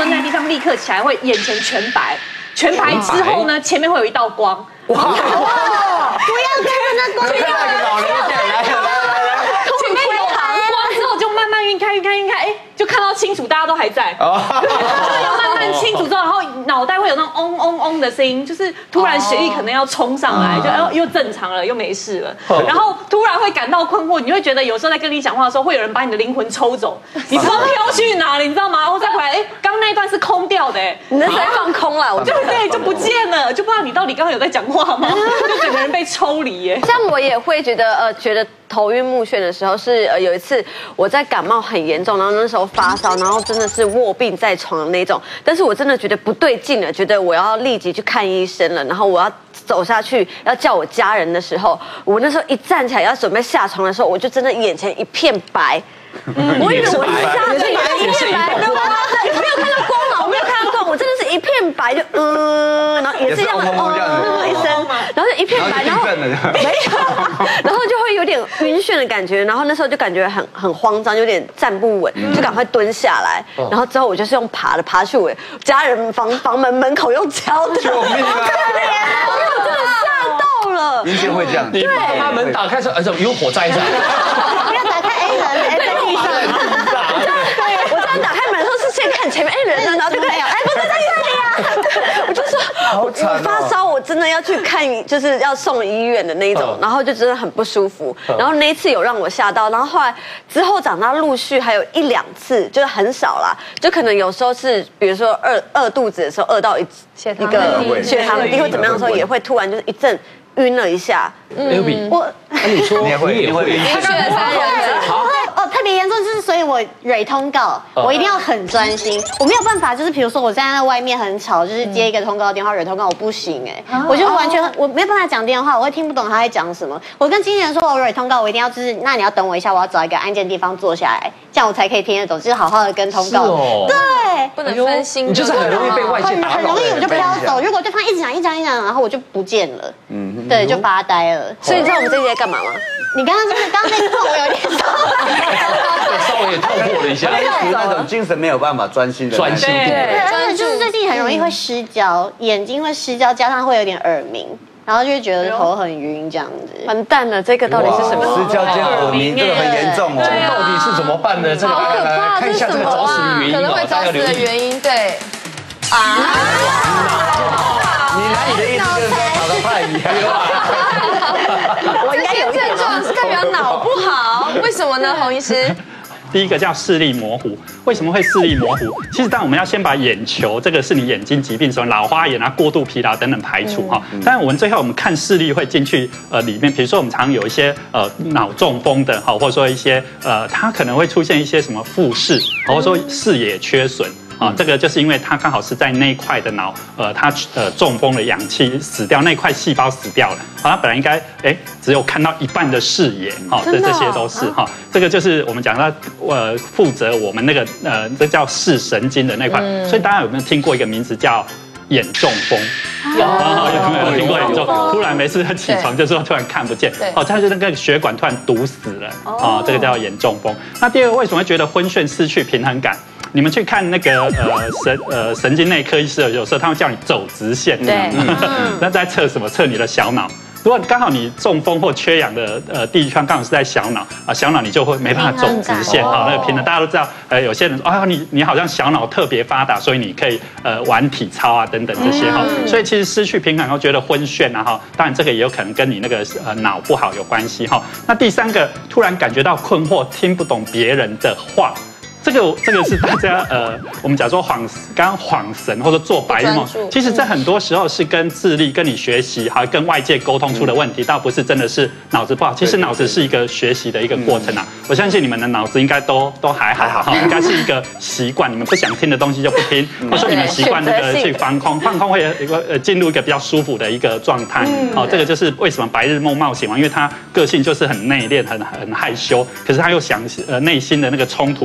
蹲在地上立刻起来会眼前全白，全白之后呢，前面会有一道光。哇！不要看那光，不要老人家来，前面有寒光之后就慢慢晕开，哎，就看到清楚，大家都还在，就慢慢清楚之后，然后脑袋会有那种嗡嗡嗡的声音，就是突然血液可能要冲上来，就又正常了，又没事了，然后突然会感到困惑，你会觉得有时候在跟你讲话的时候，会有人把你的灵魂抽走，你不知道飘去哪里，你知道吗？然后再回来，哎，刚那一段是空掉的，哎， 你那是在放空了， 对，就不见了，就不知道你到底刚刚有在讲话吗？就整个人被抽离耶。 像我也会觉得头晕目眩的时候是有一次我在感冒很严重，然后那时候发烧，然后真的是卧病在床的那种，但是我真的觉得不对劲了，觉得我要立即去看医生了，然后我要走下去要叫我家人的时候，我那时候一站起来要准备下床的时候，我就真的眼前一片白，我以为我下去一片白，我没有看到光嘛，我没有看到光，我真的是一片白，就然后也是这样一声，然后就一片白，然后没有，然后就会有点晕眩的感觉，然后那时候就感觉很慌张，有点站不稳，就赶快蹲下来，然后之后我就是用爬的爬去我家人房门门口用敲的， 救命啊！ 我真的吓到了。 晕眩会这样， 你把门打开说，有火灾上， 不要打开 A 门，在地上。对，我这样打开门的时候是先看前面人呢，然后就看不是在这里啊，我就说我发烧，我真的要去看，就是要送医院的那一种，然后就真的很不舒服，然后那一次有让我吓到，然后后来之后长大陆续还有1、2次，就是很少啦，就可能有时候是比如说饿肚子的时候，饿到一个血糖低或怎么样的时候，也会突然就是一阵晕了一下。 你说你也会晕眩特别严重，就是所以我蕊通告，我一定要很专心，我没有办法，就是比如说我站在外面很吵，就是接一个通告电话蕊通告，我不行我就完全我没办法讲电话，我会听不懂他在讲什么。我跟经纪人说我蕊通告，我一定要就是那你要等我一下，我要找一个安静的地方坐下来，这样我才可以听得懂，就是好好的跟通告。对， 不能分心， 你就是很容易被外界打扰， 很容易我就飘走。如果对方一直讲，然后我就不见了，对，就发呆了。 所以你知道我们这集在干嘛吗？ 你刚刚那个我有点稍微也透过了一下， 属于那种精神没有办法专心的， 专心对，而且就是最近很容易会失焦，眼睛会失焦，加上会有点耳鸣，然后就会觉得头很晕这样子。 完蛋了，这个到底是什么？ 失焦加耳鸣，这个很严重哦。 到底是怎么办呢？这个好可怕， 看一下这个找死的原因， 可能会找死的原因，对。 你拿你的意思就是说脑袋太厉害了。 我应该有症状是代表脑不好，为什么呢，洪医师？ 第一个叫视力模糊，为什么会视力模糊？其实，当我们要先把眼球，这个是你眼睛疾病，什么老花眼啊、过度疲劳等等排除哈。但我们最后我们看视力会进去里面，比如说我们常有一些脑中风的哈，或者说一些它可能会出现一些什么复视，或者说视野缺损。这个就是因为它刚好是在那一块的脑，它中风了，氧气死掉，那一块细胞死掉了，它本来应该只有看到一半的视野，这些都是这个就是我们讲到负责我们那个这叫视神经的那块，所以大家有没有听过一个名字叫眼中风？有没有听过眼中？突然没事起床就说突然看不见，它就是那个血管突然堵死了，这个叫眼中风。那第二个为什么会觉得昏眩、失去平衡感？你们去看那个神经内科医师，有时候他会叫你走直线，对，那在测什么？测你的小脑。如果刚好你中风或缺氧的地方刚好是在小脑小脑你就会没办法走直线那个平衡。大家都知道，有些人说你好像小脑特别发达，所以你可以玩体操等等这些所以其实失去平衡后觉得昏眩当然这个也有可能跟你那个脑不好有关系那第三个，突然感觉到困惑，听不懂别人的话。这个是大家我们讲说恍神或者做白日梦，其实这很多时候是跟智力、跟你学习还跟外界沟通出的问题，倒不是真的是脑子不好。其实脑子是一个学习的一个过程我相信你们的脑子应该都还好应该是一个习惯，你们不想听的东西就不听，或者说你们习惯那个去放空会进入一个比较舒服的一个状态这个就是为什么白日梦冒险王，因为他个性就是很内敛、很害羞，可是他又想内心的那个冲突没办法，他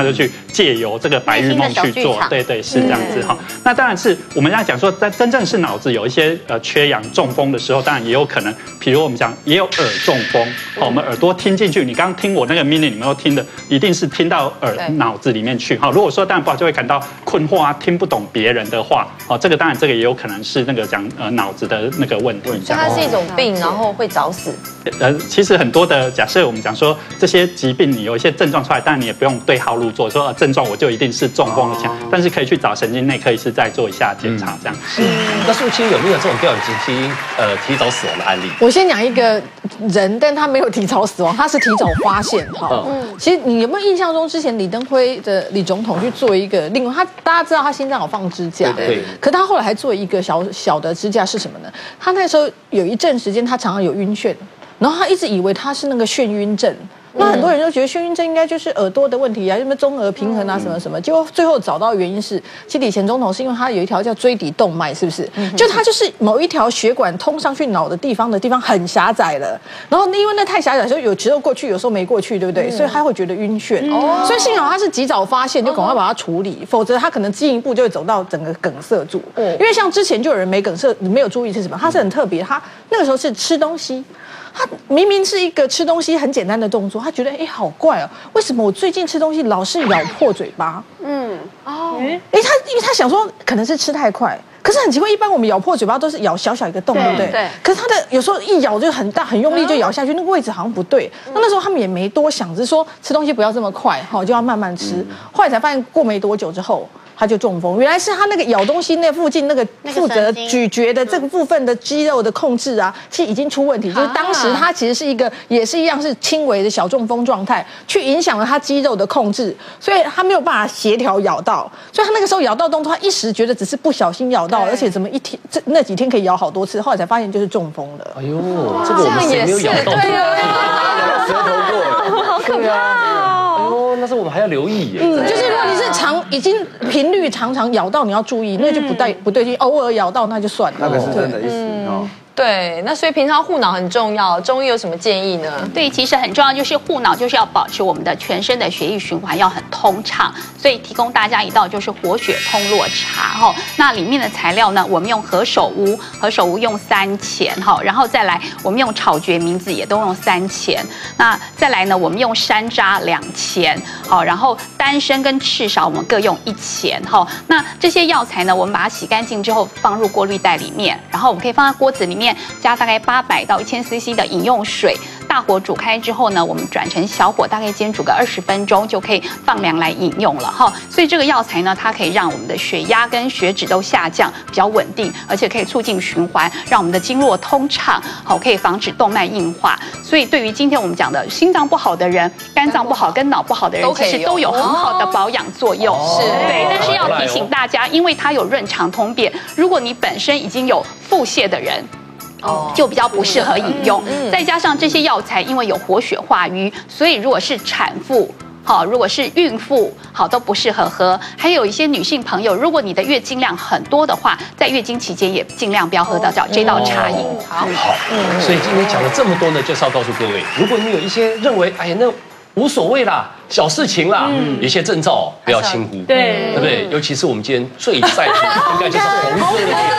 就去借由这个白日梦去做，对对是这样子哈。那当然是我们要讲说，在真正是脑子有一些缺氧中风的时候，当然也有可能，比如我们讲也有耳中风，我们耳朵听进去，你刚刚听我那个命令，你们都听的一定是听到脑子里面去哈。如果说当然不好，就会感到困惑啊，听不懂别人的话，这个当然这个也有可能是那个讲脑子的那个问题。 所以它是一种病，然后会早死。 其实很多的假设，我们讲说这些疾病，你有一些症状出来，当然你也不用对号入座，说症状我就一定是中风的，但是可以去找神经内科医师再做一下检查，这样。 那素卿有没有这种掉眼基因提早死亡的案例？ 我先讲一个人，但他没有提早死亡，他是提早发现哈。其实你有没有印象中之前李登辉的李总统去做一个，另外大家知道他心脏有放支架， 对， 可他后来还做一个小的支架是什么呢？他那时候有一阵时间他常常有晕眩，然后他一直以为他是那个眩晕症。那很多人就觉得眩晕症应该就是耳朵的问题啊，什么中耳平衡啊，什么什么，结果最后找到原因是，其实以前总统是因为他有一条叫椎底动脉，是不是？就他就是某一条血管通上去脑的地方很狭窄了，然后因为那太狭窄，所以有时候过去，有时候没过去，对不对？所以他会觉得晕眩。所以幸好他是及早发现，就赶快把它处理，否则他可能进一步就会走到整个梗塞住。因为像之前就有人没梗塞，没有注意是什么？他是很特别，他那个时候是吃东西。他明明是一个吃东西很简单的动作，他觉得好怪哦，为什么我最近吃东西老是咬破嘴巴？因为他想说可能是吃太快，可是很奇怪，一般我们咬破嘴巴都是咬小小一个洞，对不对？对。可是他的有时候一咬就很大，很用力就咬下去，那个位置好像不对。那时候他们也没多想，只是说吃东西不要这么快，就要慢慢吃。后来才发现，过没多久之后。他就中风，原来是他那个咬东西那附近那个负责咀嚼的这个部分的肌肉的控制啊，其实已经出问题。就是当时他其实是一个也是一样是轻微的小中风状态，去影响了他肌肉的控制，所以他没有办法协调咬到，所以他那个时候咬到动作，他一时觉得只是不小心咬到，而且怎么一天那几天可以咬好多次，后来才发现就是中风了。 哎呦，这个我们谁没有咬到？ 对咬到舌头过， 好可怕。 那是我们还要留意耶。 就是如果你是已经频率常咬到，你要注意，那就不对劲。偶尔咬到那就算了。 那个是真的意思哦。 对，那所以平常护脑很重要，中医有什么建议呢？ 对，其实很重要，就是护脑就是要保持我们的全身的血液循环要很通畅，所以提供大家一道就是活血通络茶哈。那里面的材料呢，我们用何首乌，何首乌用3钱哈，然后再来我们用草决明子也都用3钱，那再来呢，我们用山楂2钱，好，然后丹参跟赤芍我们各用1钱哈。那这些药材呢，我们把它洗干净之后放入过滤袋里面，然后我们可以放在锅子里面。加大概800到1000cc 的饮用水，大火煮开之后呢，我们转成小火，大概煎煮个20分钟就可以放凉来饮用了哈。所以这个药材呢，它可以让我们的血压跟血脂都下降，比较稳定，而且可以促进循环，让我们的经络通畅，好，可以防止动脉硬化。所以对于今天我们讲的心脏不好的人、肝脏不好跟脑不好的人，其实都有很好的保养作用。是，对，但是要提醒大家，因为它有润肠通便，如果你本身已经有腹泻的人。就比较不适合饮用，再加上这些药材因为有活血化瘀，所以如果是产妇。好，如果是孕妇，好都不适合喝。还有一些女性朋友，如果你的月经量很多的话，在月经期间也尽量不要喝到这道茶饮。 好，所以今天讲了这么多呢，就是要告诉各位，如果你有一些认为，哎呀，那无所谓啦，小事情啦，有一些征兆不要轻忽，对不对？尤其是我们今天最在乎，应该就是红哥的脸。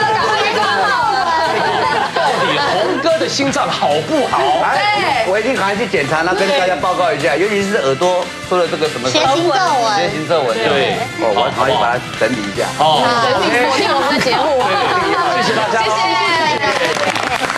红哥的心脏好不好？ 哎，我一定赶快去检查，那跟大家报告一下，尤其是耳朵出了这个什么斜心皱纹， 斜心皱纹，对，我赶快把它整理一下。 好，锁定我们的节目， 谢谢大家，谢谢。